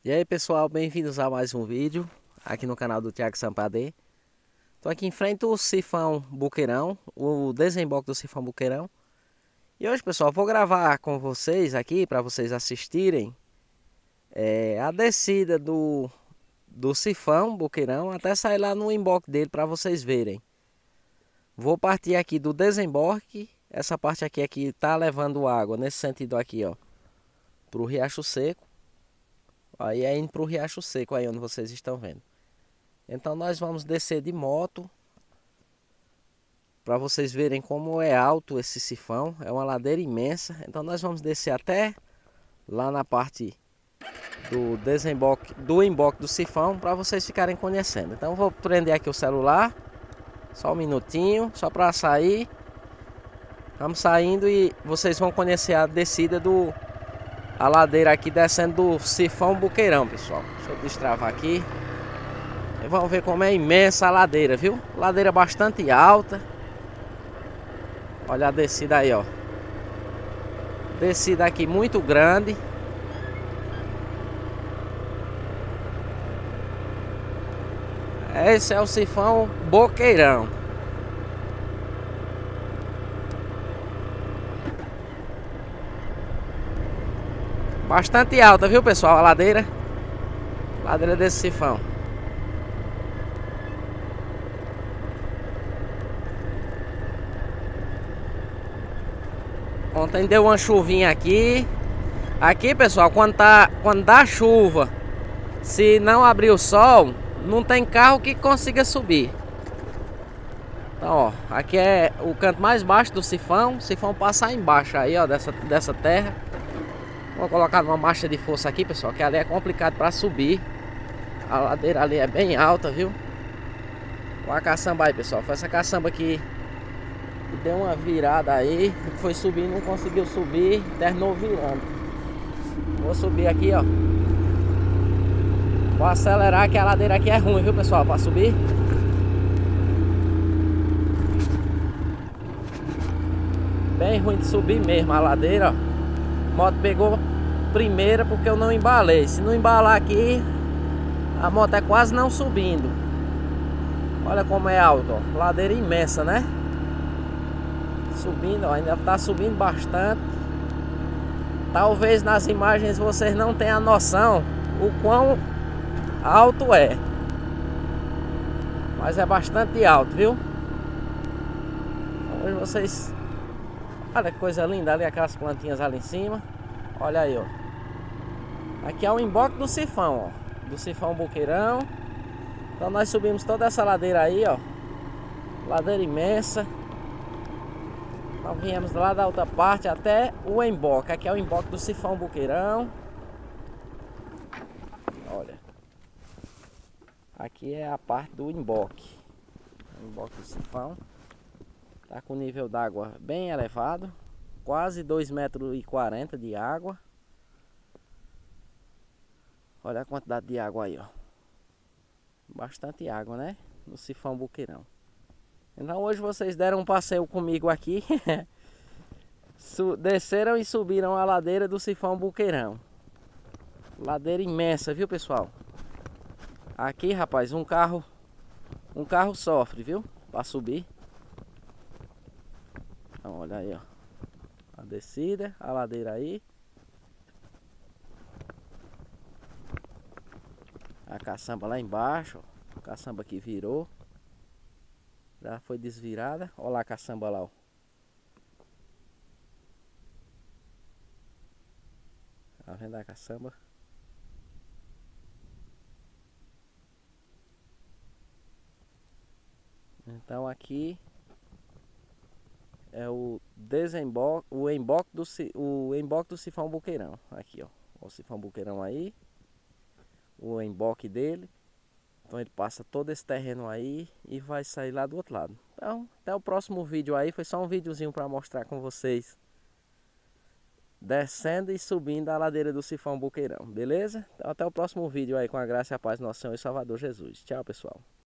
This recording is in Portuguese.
E aí pessoal, bem-vindos a mais um vídeo aqui no canal do Thiago Sampadê. Tô aqui em frente ao Sifão Boqueirão, o desemboque do Sifão Boqueirão. E hoje pessoal, vou gravar com vocês aqui para vocês assistirem a descida do Sifão Boqueirão até sair lá no emboque dele para vocês verem. Vou partir aqui do desemboque, essa parte aqui tá levando água nesse sentido aqui, ó, pro Riacho Seco. Aí é indo pro Riacho Seco aí onde vocês estão vendo. Então nós vamos descer de moto para vocês verem como é alto esse sifão. É uma ladeira imensa. Então nós vamos descer até lá na parte do desemboque, do emboque do sifão, para vocês ficarem conhecendo. Então eu vou prender aqui o celular, só um minutinho, só para sair. Estamos saindo e vocês vão conhecer a descida a ladeira aqui descendo do Sifão Boqueirão, pessoal. Deixa eu destravar aqui. E vamos ver como é imensa a ladeira, viu? Ladeira bastante alta. Olha a descida aí, ó. Descida aqui muito grande. Esse é o Sifão Boqueirão. Bastante alta, viu, pessoal? A ladeira. Ladeira desse sifão. Ontem deu uma chuvinha aqui. Aqui, pessoal, quando dá chuva, se não abrir o sol, não tem carro que consiga subir. Então, ó, aqui é o canto mais baixo do sifão. O sifão passa embaixo aí, ó, dessa terra. Vou colocar numa marcha de força aqui, pessoal, que ali é complicado para subir. A ladeira ali é bem alta, viu? Olha a caçamba aí, pessoal. Foi essa caçamba aqui que deu uma virada aí. Foi subir, não conseguiu subir, terminou virando. Vou subir aqui, ó. Vou acelerar, que a ladeira aqui é ruim, viu, pessoal, para subir. Bem ruim de subir mesmo a ladeira, ó. A moto pegou primeira porque eu não embalei. Se não embalar aqui, a moto é quase não subindo. Olha como é alto, ó. Ladeira imensa, né? Subindo, ó, ainda tá subindo bastante. Talvez nas imagens vocês não tenham a noção o quão alto é. Mas é bastante alto, viu? Hoje vocês... Olha que coisa linda ali, aquelas plantinhas ali em cima. Olha aí, ó. Aqui é o emboque do sifão, ó. Do Sifão Boqueirão. Então nós subimos toda essa ladeira aí, ó. Ladeira imensa. Nós viemos lá da outra parte até o emboque. Aqui é o emboque do Sifão Boqueirão. Olha. Aqui é a parte do emboque. O emboque do sifão. Tá com o nível d'água bem elevado. Quase 2,40 metros de água. Olha a quantidade de água aí, ó. Bastante água, né? No Sifão Boqueirão. Então hoje vocês deram um passeio comigo aqui. Desceram e subiram a ladeira do Sifão Boqueirão. Ladeira imensa, viu, pessoal? Aqui, rapaz, um carro sofre, viu? Para subir. Então, olha aí, ó. A descida, a ladeira aí. A caçamba lá embaixo, ó. A caçamba que virou. Já foi desvirada. Olha lá a caçamba lá, ó. Tá vendo a caçamba? Então aqui é o desemboque, o emboque do Sifão Boqueirão. Aqui, ó. O Sifão Boqueirão aí. O emboque dele. Então ele passa todo esse terreno aí e vai sair lá do outro lado. Então, até o próximo vídeo aí. Foi só um videozinho para mostrar com vocês descendo e subindo a ladeira do Sifão Boqueirão, beleza? Então até o próximo vídeo aí, com a graça e a paz do nosso Senhor e Salvador Jesus. Tchau, pessoal.